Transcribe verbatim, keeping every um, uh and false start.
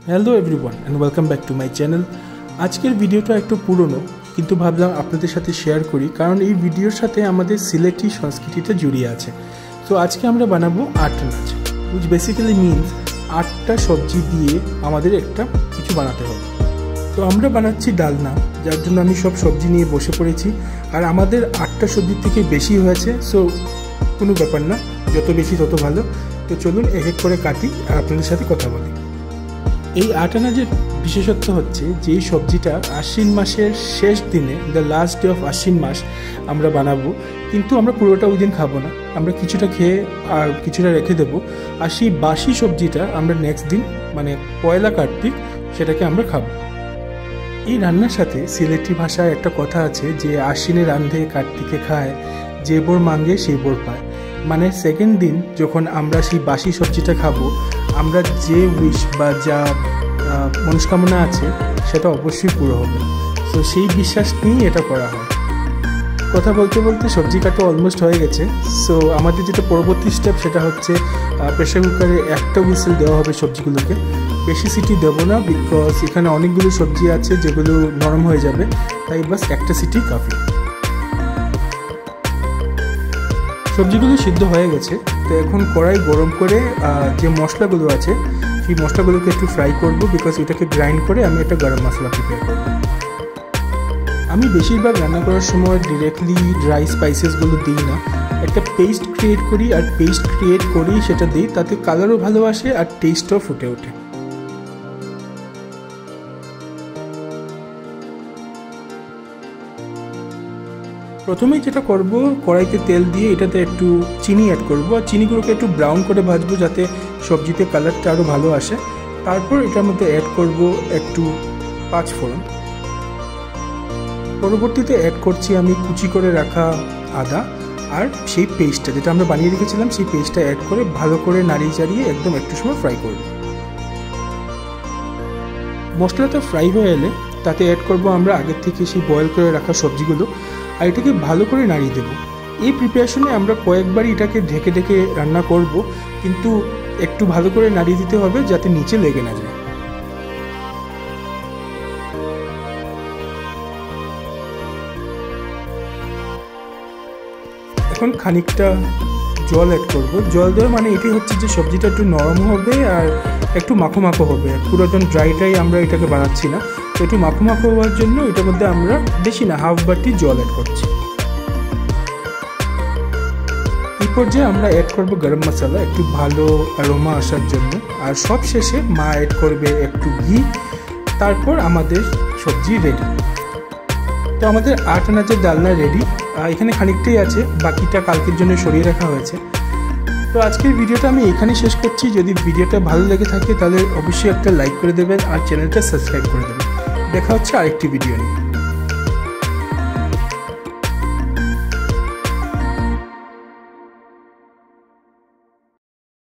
Hello everyone and welcome back to my channel. আজকের ভিডিওটা একটু পুরনো, কিন্তু ভাবলাম আপনাদের সাথে শেয়ার করি, কারণ এই ভিডিওর সাথে আমাদের সিলেটি সংস্কৃতিটা জড়িয়ে আছে। তো আজকে আমরা বানাবো আট নাচ, উইচ বেসিক্যালি মিনস আটটা সবজি দিয়ে আমাদের একটা কিছু বানাতে হবে। তো আমরা বানাচ্ছি ডালনা, যার জন্য আমি সব সবজি নিয়ে বসে পড়েছি। আর আমাদের আটটা সবজির থেকে বেশি হয়েছে, সো কোনো ব্যাপার না, যত বেশি তত ভালো। তো চলুন এক এক করে কাটি আর আপনাদের সাথে কথা বলি। এই আট আনাজের বিশেষত্ব হচ্ছে যে এই সবজিটা আশ্বিন মাসের শেষ দিনে, the last day of Ashwin maas আমরা বানাবো, কিন্তু আমরা পুরোটা ওই দিন খাবো না, আমরা কিছুটা খেয়ে আর কিছুটা রেখে দেবো। আর সেই বাসি সবজিটা আমরা নেক্সট দিন মানে পয়লা কার্তিক সেটাকে আমরা খাবো। এই রান্নার সাথে সিলেটি ভাষায় একটা কথা আছে যে আশ্বিনে রান্ধে কার্তিকে খায়, যে বোর মাঙ্গে সেই বোর পায়। মানে সেকেন্ড দিন যখন আমরা সেই বাসি সবজিটা খাবো, আমরা যে উইশ বা যা মনস্কামনা আছে সেটা অবশ্যই পুরো হবে। তো সেই বিশ্বাস নিয়েই এটা করা হয়। কথা বলতে বলতে সবজি কাটা অলমোস্ট হয়ে গেছে। সো আমাদের যেটা পরবর্তী স্টেপ সেটা হচ্ছে প্রেশার কুকারে একটা হুইসেল দেওয়া হবে সবজিগুলোকে। বেশি সিটি দেবো না, বিকজ এখানে অনেকগুলো সবজি আছে যেগুলো নরম হয়ে যাবে, তাই বাস একটা সিটি কাফি। সবজিগুলো সিদ্ধ হয়ে গেছে, তো এখন কড়াই গরম করে যে মশলাগুলো আছে সেই মশলাগুলোকে একটু ফ্রাই করব, বিকজ এটাকে গ্রাইন্ড করে আমি একটা গরম মশলা প্রিপেয়ার করব। আমি বেশিরভাগ রান্না করার সময় ডিরেক্টলি ড্রাই স্পাইসেসগুলো দিই না, একটা পেস্ট ক্রিয়েট করি, আর পেস্ট ক্রিয়েট করেই সেটা দিই, তাতে কালারও ভালো আসে আর টেস্টও ফুটে ওঠে। প্রথমেই যেটা করব, কড়াইতে তেল দিয়ে এটাতে একটু চিনি অ্যাড করব, আর চিনিগুলোকে একটু ব্রাউন করে ভাজবো যাতে সবজিতে কালারটা আরও ভালো আসে। তারপর এটার মধ্যে অ্যাড করব একটু পাঁচ ফোড়ন। পরবর্তীতে অ্যাড করছি আমি কুচি করে রাখা আদা, আর সেই পেস্টটা যেটা আমরা বানিয়ে রেখেছিলাম সেই পেস্টটা অ্যাড করে ভালো করে নাড়িয়ে চাড়িয়ে একদম একটু সময় ফ্রাই করব। মশলাটা ফ্রাই হয়ে এলে তাতে অ্যাড করব আমরা আগের থেকে সেই বয়েল করে রাখা সবজিগুলো, আর এটাকে ভালো করে নাড়িয়ে দেবো। এই প্রিপারেশনে আমরা কয়েকবারই এটাকে ঢেকে ঢেকে রান্না করব, কিন্তু একটু ভালো করে নাড়িয়ে দিতে হবে যাতে নিচে লেগে না যায়। এখন খানিকটা জল অ্যাড করব। জল দেওয়া মানে এটাই হচ্ছে যে সবজিটা একটু নরম হবে আর একটু মাখো মাখো হবে। পুরো একদম ড্রাই ড্রাই আমরা এটাকে বানাচ্ছি না, তো একটু মাখো মাখো হওয়ার জন্য এটার মধ্যে আমরা বেশি না হাফ বাটি জল অ্যাড করছি। এই পর্যায়ে আমরা অ্যাড করব গরম মশলা একটু ভালো অ্যারোমা আসার জন্য, আর সব শেষে মা অ্যাড করবে একটু ঘি। তারপর আমাদের সবজি রেডি। তো আমাদের আট আনাজের ডালনা রেডি। এখানে খানিকটাই আছে, বাকিটা কালকের জন্য সরিয়ে রাখা হয়েছে। তো আজকের ভিডিওটা আমি এখানেই শেষ করছি। যদি ভিডিওটা ভালো লেগে থাকে তাহলে অবশ্যই একটা লাইক করে দেবেন আর চ্যানেলটা সাবস্ক্রাইব করে দেবেন। দেখা হচ্ছে আরেকটি ভিডিও নিয়ে।